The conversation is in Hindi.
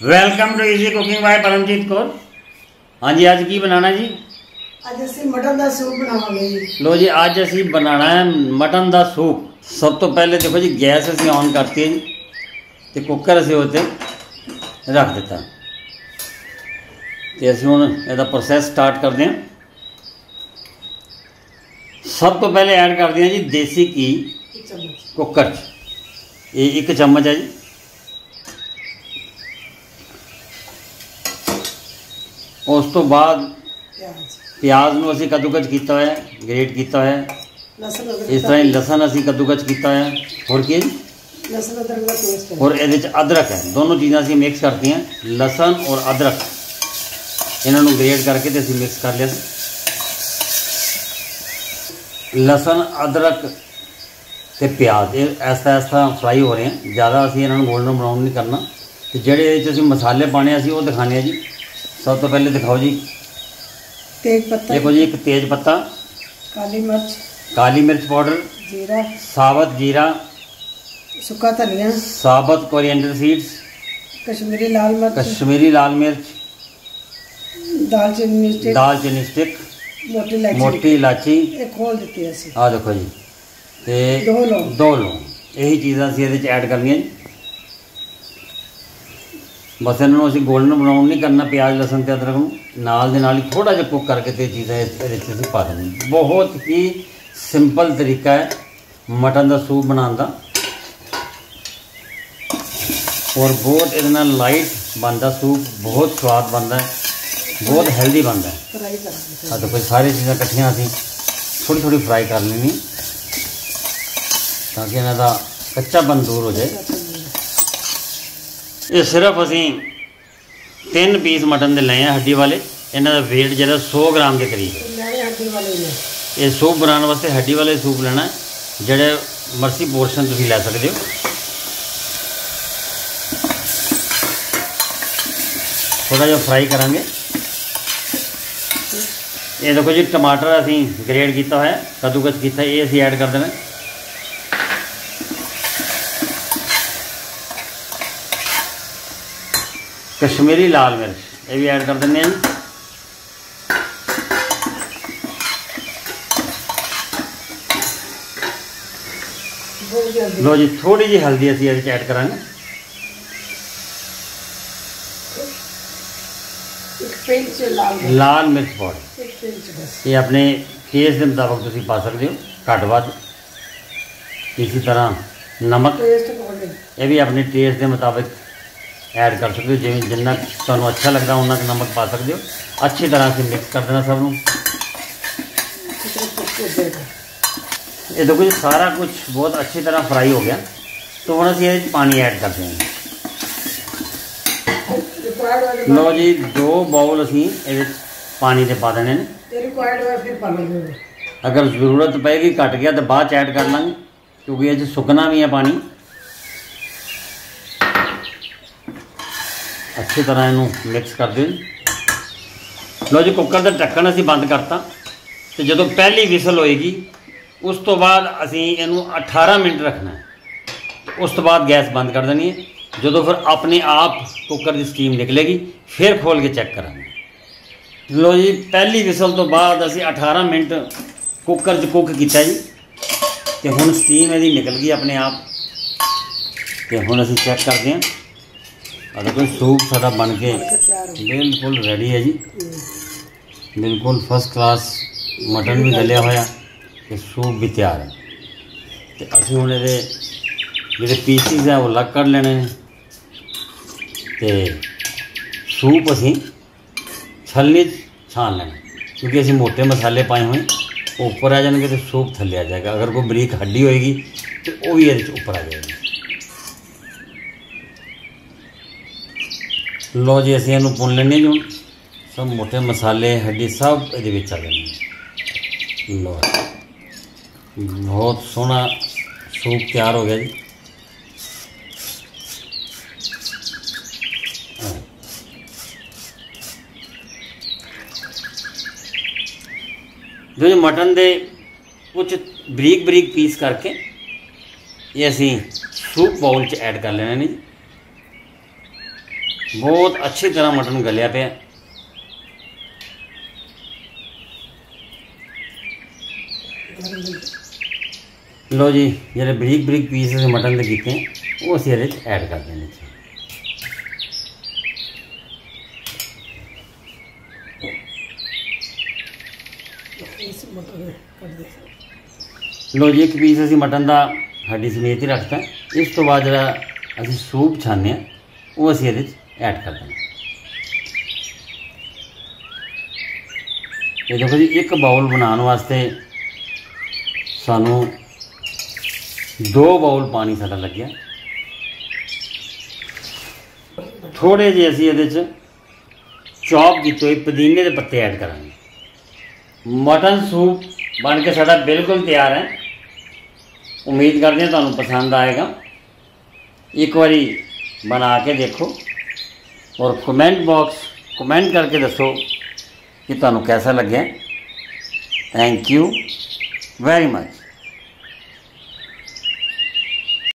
Welcome to easy cooking by Paramjit Kaur. हाँ जी, अज की बनाना जी? ਅੱਜ ਅਸੀਂ ਮਟਨ ਦਾ ਸੂਪ ਬਣਾਵਾਂਗੇ ਜੀ। लो जी, अज असी बनाना है मटन का सूप। सब तो पहले देखो जी, गैस असी ऑन करती है जी, तो कुकर असी उत्ते रख दिता। तो असी हुण इहदा प्रोसैस स्टार्ट करते हैं। सब तो पहले ऐड करते हैं जी देसी घी कुकर च। ये 1 चम्मच है जी। उस तो बाद प्याज नूं असीं कद्दूकस कीता होया, ग्रेट कीता होया। इस तरह ही लसन असीं कद्दूकस कीता होया। होर की लसन अदरक का पेस्ट है और इहदे च अदरक है। दोनों चीज़ां असीं मिक्स करती हैं, लसन और अदरक। इन्हां नूं ग्रेट करके ते असीं मिक्स कर लिया। लसन अदरक ते प्याज ये ऐसा ऐसा फ्राई हो रहे हैं। ज़्यादा असीं इन्हां नूं गोल्डन ब्राउन नहीं करना। तो जिहड़े इहदे च असीं मसाले पाने असीं वो दिखाने हैं जी। सब तो पहले दिखाओ जी, तेज पत्ता देखो जी, एक तेज पत्ता, काली मिर्च पाउडर, जीरा, साबुत जीरा, सूखा धनिया, साबुत कोरिएंडर सीड्स, कश्मीरी लाल मिर्च, दालचीनी स्टिक, मोटी इलायची। खोल दी असी। आ देखो जी, ते दो लौंग। यही चीज़ां असीं इहदे च ऐड करनियां जी। बस इन्हों असीं गोल्डन ब्राउन नहीं करना। प्याज लसन ते अदरक नूं नाल दे नाल ही थोड़ा जिहा कुक करके ते चीज़ां इहदे च असीं पा देनी। बहुत ही सिंपल तरीका है मटन का सूप बनाने का, और बहुत इहदे नाल लाइट बनता सूप, बहुत स्वाद बनता है, बहुत हेल्दी बनता है। हाँ, तो कोई सारी चीज़ां इकट्ठियां असीं थोड़ी थोड़ी फ्राई कर लेनी ताकि इन्हां दा कच्चापन दूर हो जाए। ये सिर्फ असी 3 पीस मटन के लाए हैं हड्डी वाले। इन्हों का वेट जो 100 ग्राम के करीब है। ये सूप बनाने वास्ते हड्डी वाले सूप लेना है। जोड़े मर्सी पोर्शन तुम लै सकते हो। थोड़ा जिहा फ्राई करांगे। ये देखो जी, टमाटर असी ग्रेट किया है, कद्दूकस किया, ये असी ऐड कर देना। कश्मीरी लाल मिर्च ये भी ऐड कर दें। लो जी, थोड़ी जी हल्दी असी ऐड करांगे। लाल मिर्च पाउडर ये अपने टेस्ट के मुताबिक तुम पा सकते हो, घट वध। इसी तरह नमक ये भी अपने टेस्ट के मुताबिक ऐड कर सकते हो, जिवें जिन्ना तुहानूं अच्छा लगता उन्ना नमक पा सकते हो। अच्छी तरह से मिक्स कर देना सब नूं। ये देखो जी, सारा कुछ बहुत अच्छी तरह फ्राई हो गया। तो हुण असीं इहदे च पानी ऐड करते हैं। लो जी, 2 बाउल असीं इहदे च पानी दे पा देने ने। अगर जरूरत पेगी घट गया तो बाद ऐड कर लांगे, क्योंकि इह च सुकना भी है पानी। अच्छी तरह इनू मिक्स कर दें। लो जी, कुकर का ढक्कन असी बंद करता। तो जो पहली विसल होएगी उस तो बाद असी इनू 18 मिनट रखना है। उस तो बाद गैस बंद कर देनी है। जो फिर अपने आप कुकर की स्टीम निकलेगी फिर खोल के चेक करांगे। लो जी, पहली विसल तो बाद असी 18 मिनट कुकर च कुक किया जी। तो हुण स्टीम यदी निकल गई अपने आप। तो हुण असी चेक करते हैं। देखो सूप सारा बन के बिल्कुल रेडी है जी। बिल्कुल फर्स्ट क्लास मटन भी गलिया होया, तो सूप भी तैयार है। तो असीं हुण इहदे जिहड़े पीसिस है वो अलग कर लेने। तो सूप असीं छलनी छान लेना, क्योंकि असीं मोटे मसाले पाए हुए ऊपर आ जाएंगे तो सूप थल्ले आ जाएगा। अगर कोई बरीक हड्डी होएगी तो वो भी इहदे ऊपर आ जाएगी। लो जी, असीं इहनूं भुन लेने जी। सब मोटे मसाले हड्डी सब इहदे विच आ जाने। लो, बहुत सोहना सूप तैयार हो गया जी। जो मटन दे कुछ बरीक बरीक पीस करके ये असीं सूप बाउल च ऐड कर लेना जी। बहुत अच्छी तरह मटन गलिया पे। लो जी, जेह्ड़े बरीक बरीक पीस मटन के कीते वो असीं इहदे च ऐड कर देने। लो जी, एक पीस असीं मटन का हड्डी समेत ही रखता। इस तो बाद जिहड़ा असीं सूप छाने वो असीं इहदे च ऐड कर देना। ये देखो जी, एक बाउल बनाने वास्ते सानू 2 बाउल पानी साडा लग्या। थोड़े जे असीं इहदे च चॉप कीते हुए पुदीने के पत्ते ऐड करांगे। मटन सूप बन के साडा बिल्कुल तैयार है। उम्मीद करते हैं तुहानू पसंद आएगा। एक बारी बना के देखो और कमेंट करके दसो कि तुहानू कैसा लगे। Thank you very much.